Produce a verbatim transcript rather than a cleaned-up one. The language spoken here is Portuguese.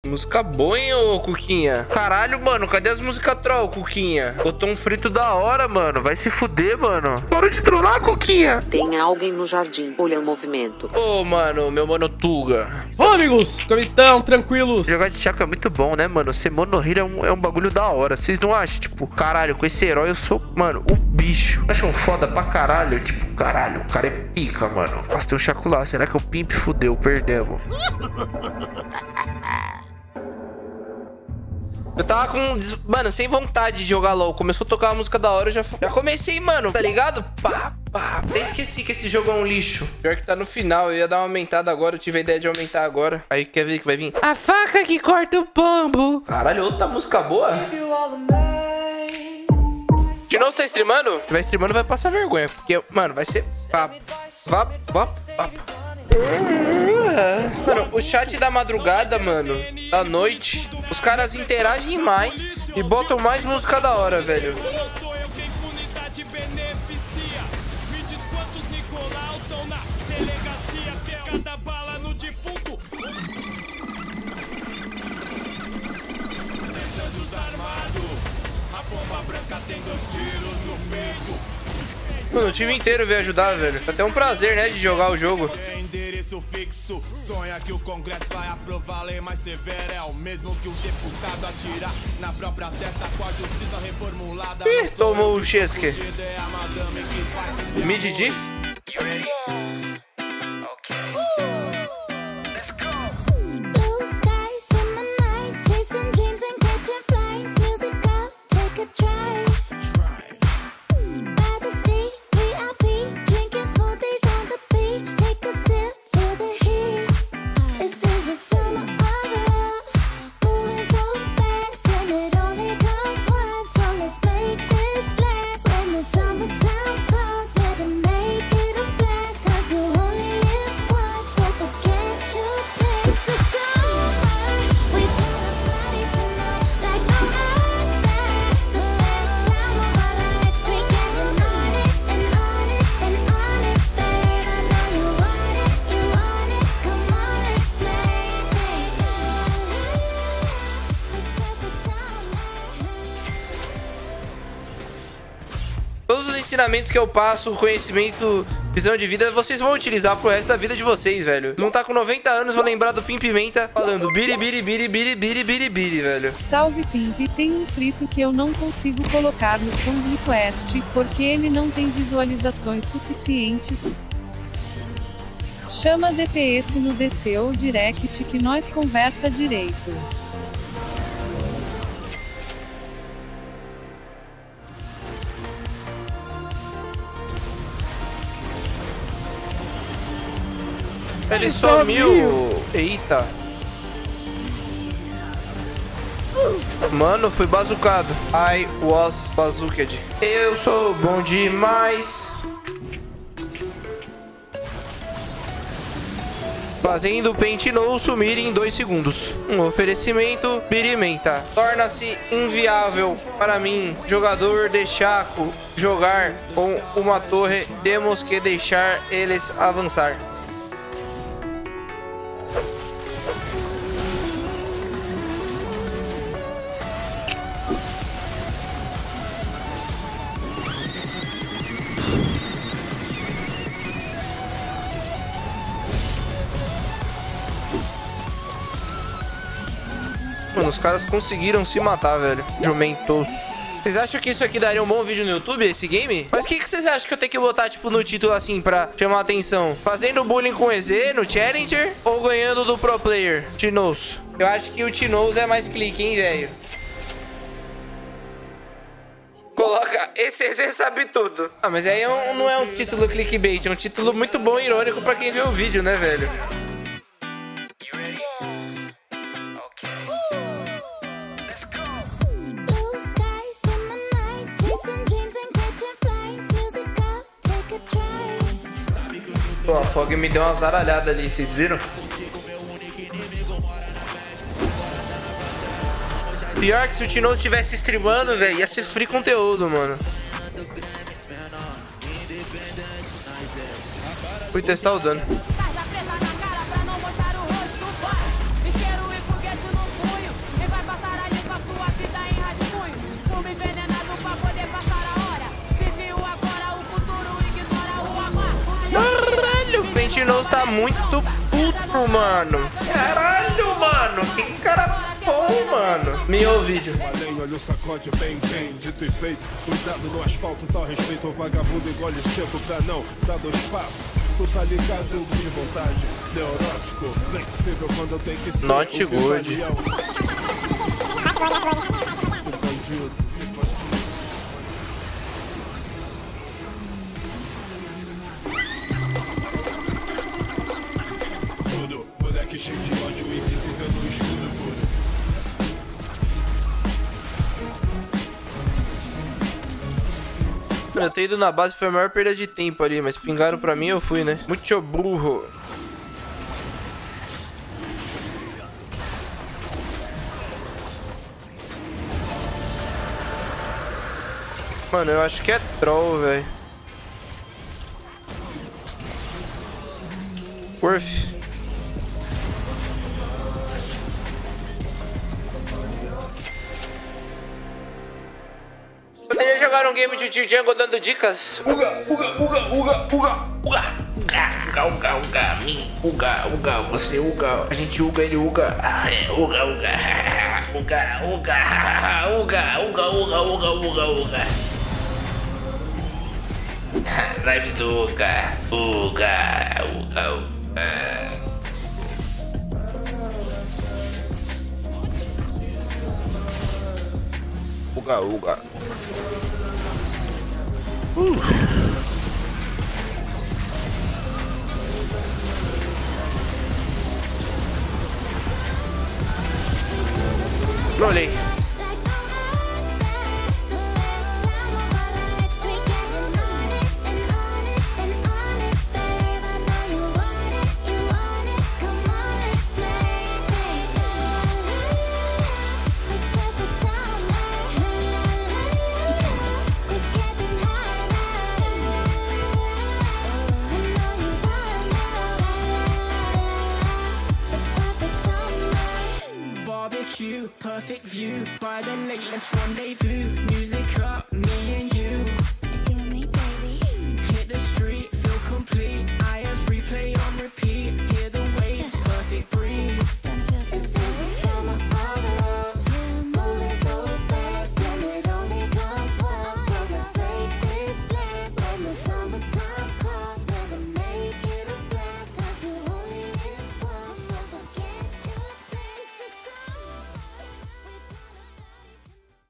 Música boa, hein, ô Cuquinha? Caralho, mano, cadê as músicas troll, Cuquinha? Botou um frito da hora, mano. Vai se fuder, mano. Para de trollar, Cuquinha. Tem alguém no jardim. Olha o movimento. Ô, mano, meu mano Tuga. Olá, amigos. Como estão? Tranquilos? Jogar de Chaco é muito bom, né, mano? Ser monohero é um, é um bagulho da hora. Vocês não acham? Tipo, caralho, com esse herói eu sou, mano, o bicho. Acham foda pra caralho? Tipo, caralho, o cara é pica, mano. Nossa, tem um Chaco lá. Será que o Pimp fudeu? Perdemos. Eu tava com, mano, sem vontade de jogar LOL. Começou a tocar a música da hora, eu já, já comecei, mano, tá ligado? Pá, pá. Até esqueci que esse jogo é um lixo. Pior que tá no final, eu ia dar uma aumentada agora. Eu tive a ideia de aumentar agora. Aí quer ver que vai vir? A faca que corta o pombo. Caralho, outra música boa. De novo, você tá streamando? Se tiver streamando, vai passar vergonha. Porque, mano, vai ser... Vap, vap, vap, vap. Mano, o chat da madrugada, mano, da noite, os caras interagem mais e botam mais música da hora, velho. Mano, o time inteiro veio ajudar, velho. Até um prazer, né, de jogar o jogo. Endereço fixo, sonha que o Congresso vai aprovar a lei mais severa. É o mesmo que o deputado atirar na própria testa com a justiça reformulada. Ih, tomou o Chesque. Mid diff? Todos os ensinamentos que eu passo, conhecimento, visão de vida, vocês vão utilizar pro resto da vida de vocês, velho. Vão estar com noventa anos, vão lembrar do Pimp Menta falando biri, biri, biri, biri, biri, biri, biri, velho. Salve Pimp, tem um frito que eu não consigo colocar no som do request, porque ele não tem visualizações suficientes. Chama D P S no D C ou direct que nós conversa direito. Ele sumiu. Eita. Mano, fui bazucado. I was bazucad. Eu sou bom demais. Fazendo o Pente No sumir em dois segundos. Um oferecimento Birimenta. Torna-se inviável para mim, jogador de Chaco, jogar com uma torre. Temos que deixar eles avançar. Mano, os caras conseguiram se matar, velho. Jumentos. Vocês acham que isso aqui daria um bom vídeo no YouTube, esse game? Mas o que, que vocês acham que eu tenho que botar, tipo, no título, assim, pra chamar a atenção? Fazendo bullying com o E Z no Challenger ou ganhando do Pro Player? Tinoz. Eu acho que o Tinoz é mais clique, hein, velho? Coloca, esse E Z sabe tudo. Ah, mas aí é um, não é um título clickbait, é um título muito bom e irônico pra quem vê o vídeo, né, velho? Pô, a Fog me deu uma zaralhada ali, vocês viram? Pior que se o Tinoz estivesse streamando, velho, ia ser free conteúdo, mano. Fui testar o dano. Tinoz tá muito puto, mano. Caralho, mano. Que cara bom, mano. Meu vídeo. Além, olha o sacode bem, bem, dito e feito. Cuidado no asfalto, tal respeito. O vagabundo engole seco pra não dar dois papos. Tu tá ligado, de vontade. Neurótico, flexível quando eu tenho que ser. Not good. Tudo, moleque cheio de ódio, invisível no escuro puro. Eu ter ido na base foi a maior perda de tempo ali, mas pingaram pra mim eu fui, né? Muito burro. Mano, eu acho que é troll, velho. Worth. Poderia jogar um game de Django dando dicas? Uga, uga, uga, uga, uga, uga, uga, uga, uga, mim, uga, uga, você uga, a gente uga, ele uga, é, uga, uga, uga, uga, uga, uga, uga, uga, uga, uga. Live do uga, uga, uga, uga. Uga, uga. Uh. Rolei. Perfect view by the lake, let's rendezvous. Music up, me and you. It's you and me, baby. Hit the street, feel complete.